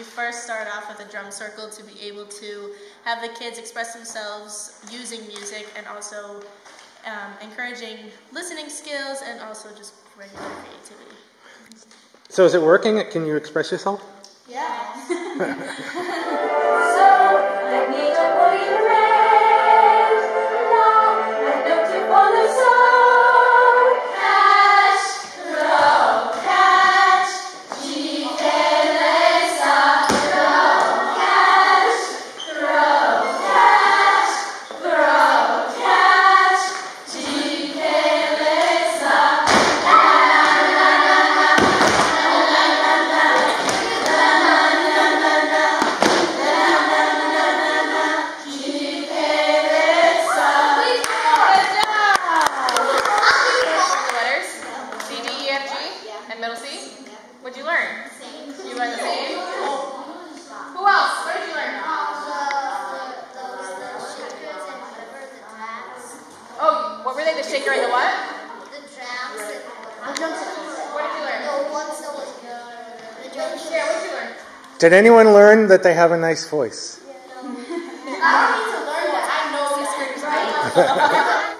We first started off with a drum circle to be able to have the kids express themselves using music, and also encouraging listening skills and also just regular creativity. So is it working? Can you express yourself? Yeah. Middle C? What'd you learn? Same. You learned the same? Who else? What did you learn? The shakers and whatever, the drums. Oh, what were they? The shaker and the what? The drums and What did you learn? the ones that was the drums. Yeah, what did you learn? Did anyone learn that they have a nice voice? I don't need to learn that. I know these things, right?